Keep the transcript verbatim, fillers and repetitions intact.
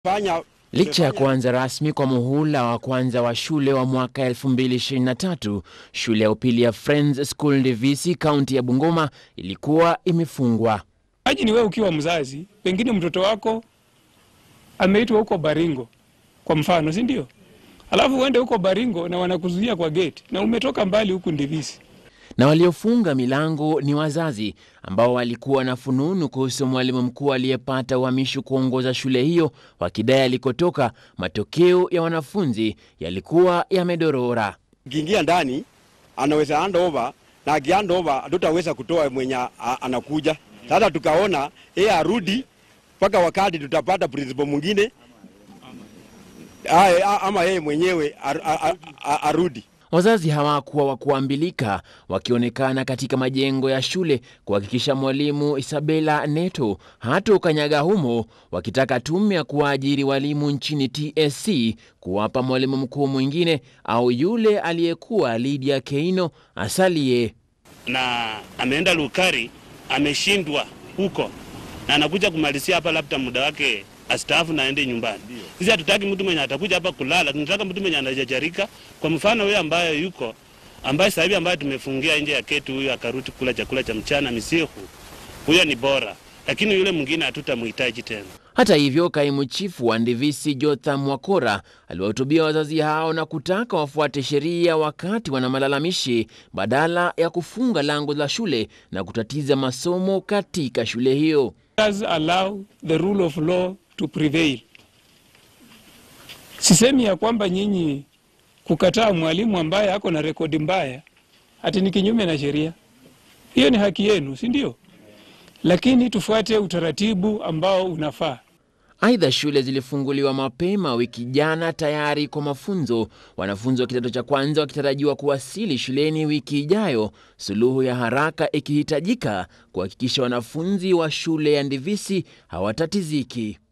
Licha ya kuanza rasmi kwa muhula wa kwanza wa shule wa mwaka elfu mbili ishirini na tatu, shule ya upili ya Friends School Ndivisi, kaunti ya Bungoma, ilikuwa imefungwa. Haji ni wewe ukiwa mzazi, pengine mtoto wako ameitwa huko Baringo kwa mfano, si ndio? Alafu uende huko Baringo na wanakuzuia kwa gate na umetoka mbali huku Ndivisi. Na waliofunga milango ni wazazi ambao walikuwa na fununu kuhusu mwalimu mkuu aliyepata uhamisho kuongoza shule hiyo, wakidai alikotoka matokeo ya wanafunzi yalikuwa yamedorora. Kiingia ndani anaweza hand over na hand over hatutaweza kutoa mwenye anakuja. Sasa tukaona yeye arudi mpaka wakati tutapata principal mwingine ama yeye mwenyewe arudi. Wazazi hawakuwa wa kuambilika, wakionekana katika majengo ya shule kuhakikisha mwalimu Isabella Neto hata ukanyaga humo, wakitaka tume ya kuajiri walimu nchini T S C kuwapa mwalimu mkuu mwingine au yule aliyekuwa Lydia Keino asalie. Na ameenda Lukari, ameshindwa huko na anakuja kumalizia hapa, labda muda wake astaafu na aende nyumbani. Sisi hatutaki mtu mwenye atakuja hapa kulala, tunataka mtu mwenye anajajarika. Kwa mfano huyo ambaye yuko, ambaye sasa hivi ambaye tumefungia nje ya ketu, huyo akaruti kula chakula cha mchana misihu, huyo ni bora, lakini yule mwingine hatutamhitaji tena. Hata hivyo, kaimu chifu wa Ndivisi Jotham Wakora aliwahutubia wazazi hao na kutaka wafuate sheria wakati wana malalamishi badala ya kufunga lango la shule na kutatiza masomo katika shule hiyo. Does allow the rule of law to prevail. Sisemi ya kwamba nyinyi kukataa mwalimu ambaye ako na rekodi mbaya ati ni kinyume na sheria. Hiyo ni haki yenu, si ndio? Lakini tufuate utaratibu ambao unafaa. Aidha, shule zilifunguliwa mapema wiki jana tayari kwa mafunzo, wanafunzi wa kidato cha kwanza wakitarajiwa kuwasili shuleni wiki ijayo, suluhu ya haraka ikihitajika kuhakikisha wanafunzi wa shule ya Ndivisi hawatatiziki.